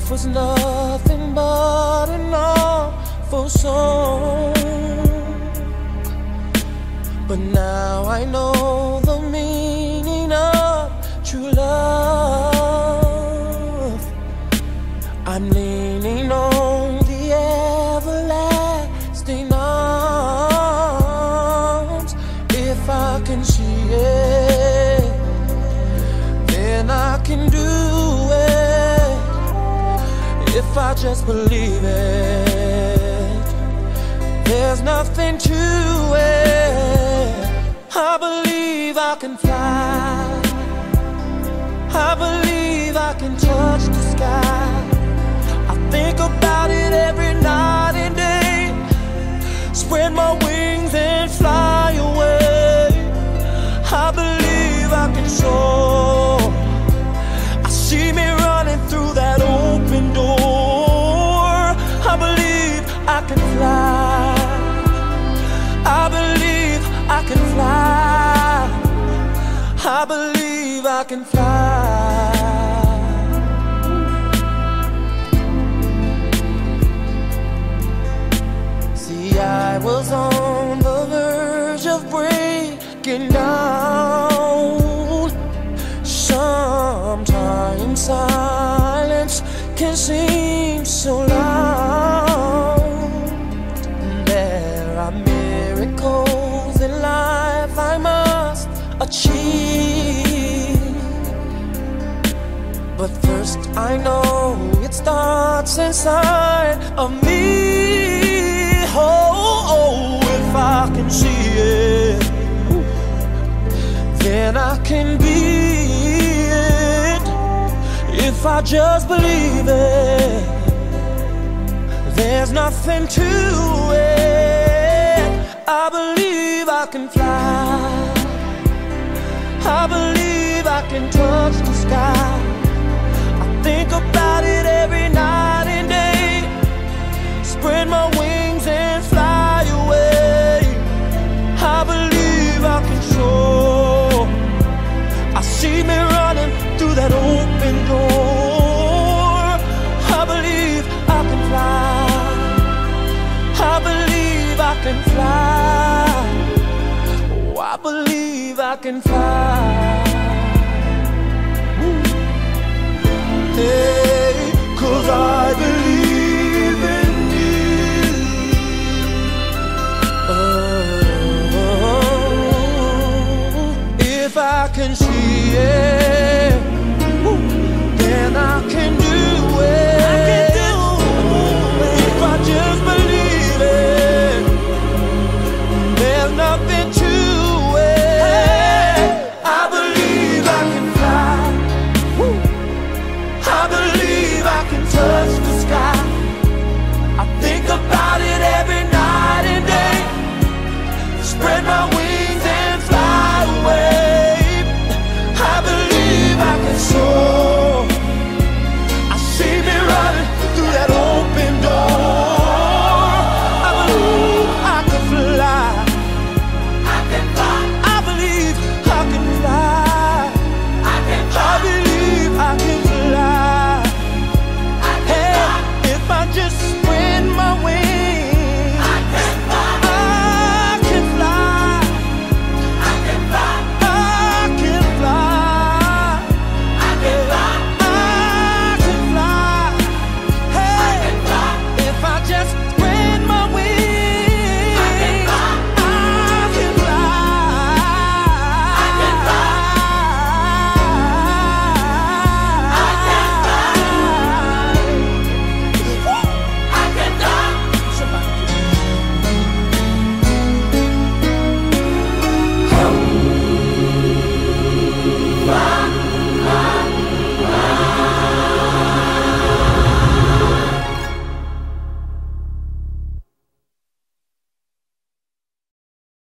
life was nothing but an awful song. But now I know the meaning of true love. I'm leaning on the everlasting arms. If I can see it, then I can do it. If I just believe it, there's nothing to it. I believe I can fly. I believe I can touch the sky. I think about it every night and day. Spread my wings and fly away. I believe I can soar. I see me running through that open door. I believe I can fly. I believe I can fly. I believe I can fly. See, I was on the verge of breaking down. Sometimes silence can seem so loud. There are miracles in life I must achieve. But first I know it starts inside of me. Oh, if I can see it, then I can be it. If I just believe it, there's nothing to it. I believe I can fly. I believe I can touch the sky. I think about it every night and day. Spread my wings and fly away. I believe I can soar. I see me running through that open door. I believe I can fly. I believe I can fly. Oh, I believe I can fly. Hey, 'cause I believe in you. Oh, if I can see it, then I can do it.